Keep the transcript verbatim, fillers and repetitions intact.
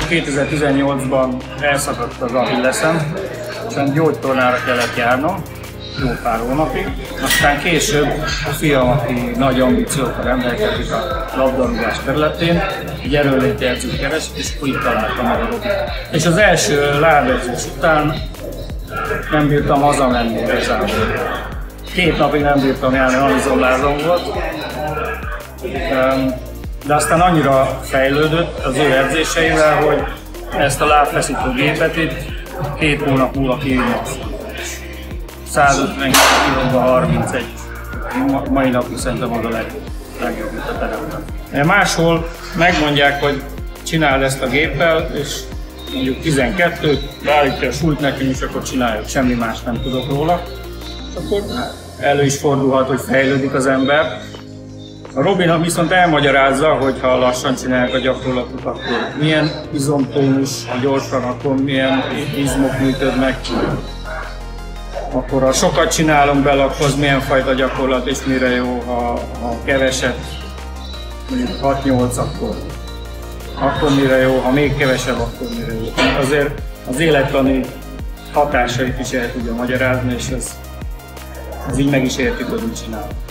kétezer-tizennyolcban elszakadt az Achilleszem, és gyógytornára kellett járnom, jó pár hónapig. Aztán később a fiam, aki nagy ambíciókkal rendelkezik a labdarúgás területén, egy erőnléti edzőt keresett, és úgy találtam meg a Robit. És az első lábedzés után nem bírtam hazamenni igazából. Két napig nem bírtam járni, anizomlázom volt. De aztán annyira fejlődött az ő edzéseivel, hogy ezt a lábfeszítő gépet itt két hónap múlva kiírja. százötven kilóban harmincegy. Mai napig szerintem az a leg, legjobb itt a teremben. Máshol megmondják, hogy csináld ezt a géppel, és mondjuk tizenkettőt, beállítja a súlyt nekünk, és akkor csináljuk, semmi más nem tudok róla. Akkor elő is fordulhat, hogy fejlődik az ember. A Robin viszont elmagyarázza, hogy ha lassan csinálják a gyakorlatot, akkor milyen izomtónus, ha gyorsan, akkor milyen izmok működnek. Akkor ha sokat csinálunk bele, akkor az milyen fajta gyakorlat, és mire jó, ha, ha keveset, mondjuk hat-nyolc, akkor, akkor mire jó, ha még kevesebb, akkor mire jó. Azért az élettani hatásait is el tudja magyarázni, és ez, ez így meg is értjük, hogy mit csinálunk.